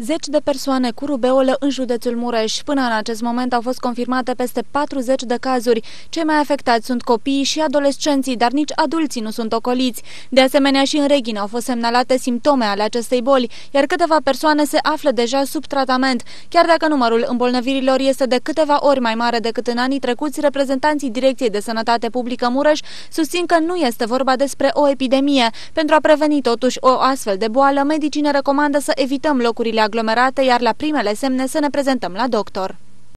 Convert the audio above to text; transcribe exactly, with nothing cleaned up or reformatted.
Zeci de persoane cu rubeolă în județul Mureș. Până în acest moment au fost confirmate peste patruzeci de cazuri. Cei mai afectați sunt copiii și adolescenții, dar nici adulții nu sunt ocoliți. De asemenea, și în Reghin au fost semnalate simptome ale acestei boli, iar câteva persoane se află deja sub tratament. Chiar dacă numărul îmbolnăvirilor este de câteva ori mai mare decât în anii trecuți, reprezentanții Direcției de Sănătate Publică Mureș susțin că nu este vorba despre o epidemie. Pentru a preveni totuși o astfel de boală, medicii ne recomandă să evităm locurile aglomerate, iar la primele semne să ne prezentăm la doctor.